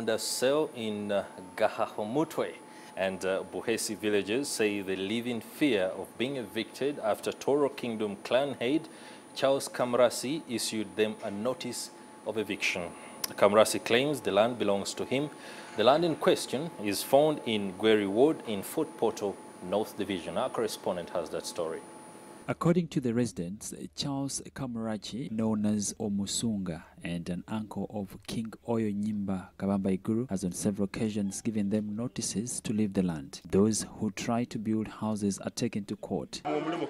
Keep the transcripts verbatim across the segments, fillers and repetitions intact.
Rwabaganda Cell in uh, Gahahomutwe and uh, Buhesi villagers say they live in fear of being evicted after Toro Kingdom clan head Charles Kamrasi issued them a notice of eviction. Kamrasi claims the land belongs to him. The land in question is found in Gweri Ward in Fort Portal, North Division. Our correspondent has that story. According to the residents, Charles Kamarachi, known as Omusunga and an uncle of King Oyo Nyimba Kabamba Iguru, has on several occasions given them notices to leave the land. Those who try to build houses are taken to court.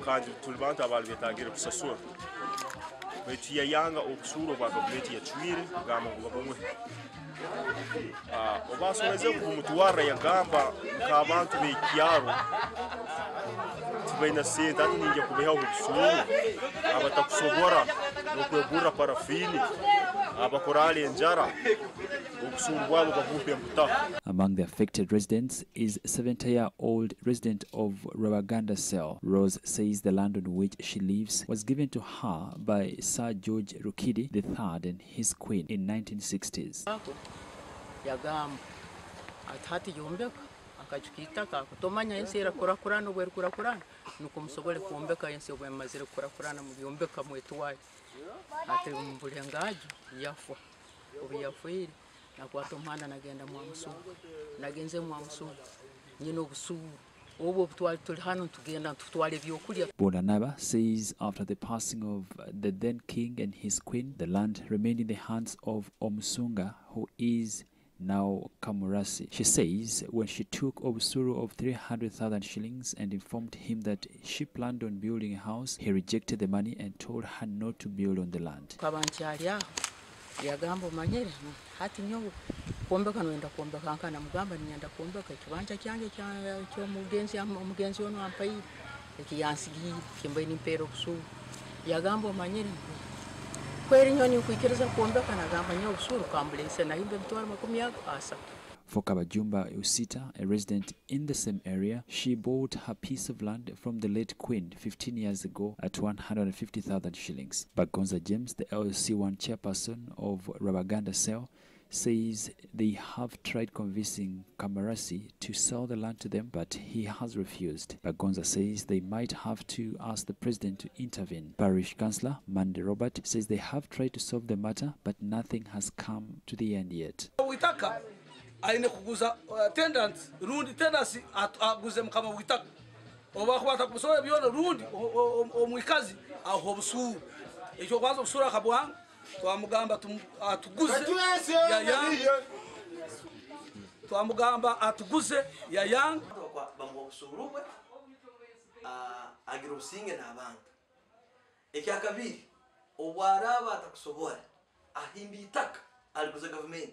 Baina senta ninge kubeha ubusuru abatakusobora nokwegura parafini abakorali njara ubusuru bwabo bavupe mbuta. Among the affected residents is seventy-year-old resident of Rwabaganda Cell. Rose says the land on which she lives was given to her by Sir George Rukidi the third and his queen in nineteen sixties. Yagam atati yombeka akachukitaka kutomanya insera kurakurana bwe kurakurana nuko musobole kuombeka yense bwe mazire kurakurana mu byombeka mwetu wayi ate mbule ngaji yafwa obi yafwiri nakwatomana nagenda mu amusu nagenze mu amusu nyino busu obo butwali tuli hano tugenda tutwale byokulya. Bonanaba says after the passing of the then king and his queen, the land remained in the hands of Omusunga, who is now Kamurasi. She says when she took Obusuru of three hundred thousand shillings and informed him that she planned on building a house, he rejected the money and told her not to build on the land. Yagambo manyere hati nyo kuombeka noenda kuombeka ankana mugamba nienda kuombeka kibanja kyange kyo mugenzi mugenzi ono ampai ekiyansigi kimbe ni pero kusu yagambo manyere kweri nyoni kuikiriza kuombeka na gamba nyo usuru kambulese na himbe mtwara makumi yako asa. For Kabajumba Usita, a resident in the same area, she bought her piece of land from the late queen fifteen years ago at one hundred fifty thousand shillings. Bagonza James, the L C one chairperson of Rwabaganda Cell, says they have tried convincing Kamarasi to sell the land to them, but he has refused. Bagonza says they might have to ask the president to intervene. Parish Councillor Mande Robert says they have tried to solve the matter, but nothing has come to the end yet. Aine kuguza attendant rundi tenancy aguze mkama witaka oba kwata kusoya byona rundi omwikazi aho busu ekyo kwazo busura kabwanga twamugamba atuguze ya twamugamba atuguze ya yang bamwo busurubwe agiro singe nabantu ekya kabiri obwaraba atakusobora ahimbi itaka aliguze government.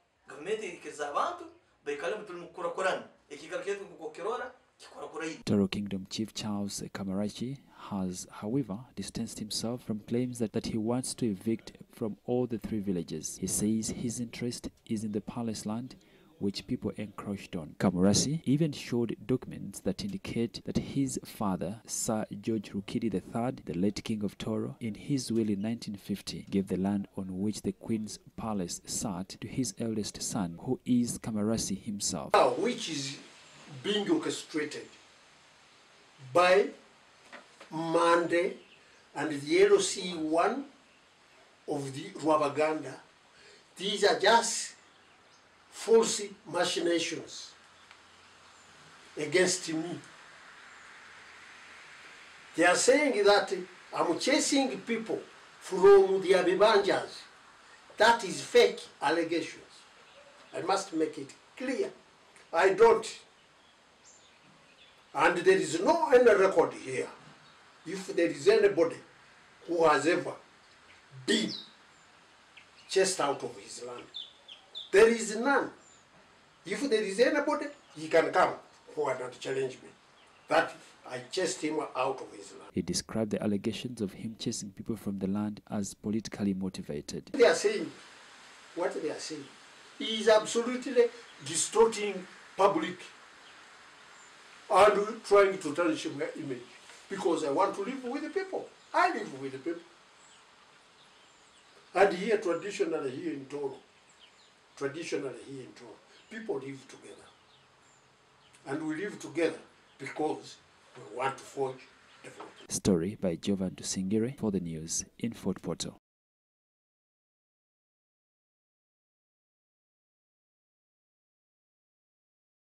Toro Kingdom Chief Charles Kamarachi has, however, distanced himself from claims that, that he wants to evict from all the three villages. He says his interest is in the palace land, which people encroached on. Kamurasi even showed documents that indicate that his father, Sir George Rukidi the third, the late king of Toro, in his will in nineteen fifty, gave the land on which the queen's palace sat to his eldest son, who is Kamurasi himself. Now, which is being orchestrated by Mande and the L C one of the Rwabaganda. These are just false machinations against me. They are saying that I'm chasing people from the Abibanjas. That is fake allegations. I must make it clear. I don't. And there is no any record here. If there is anybody who has ever been chased out of his land, there is none. If there is anybody, he can come forward and challenge me that I chased him out of his land. He described the allegations of him chasing people from the land as politically motivated. They are saying, what they are saying, he is absolutely distorting public and trying to tarnish my image because I want to live with the people. I live with the people. And here, traditionally, here in Toro, traditionally here in Toro, people live together. And we live together because we want to forge development. Story by Jovan Tusingire for the news in Fort Portal.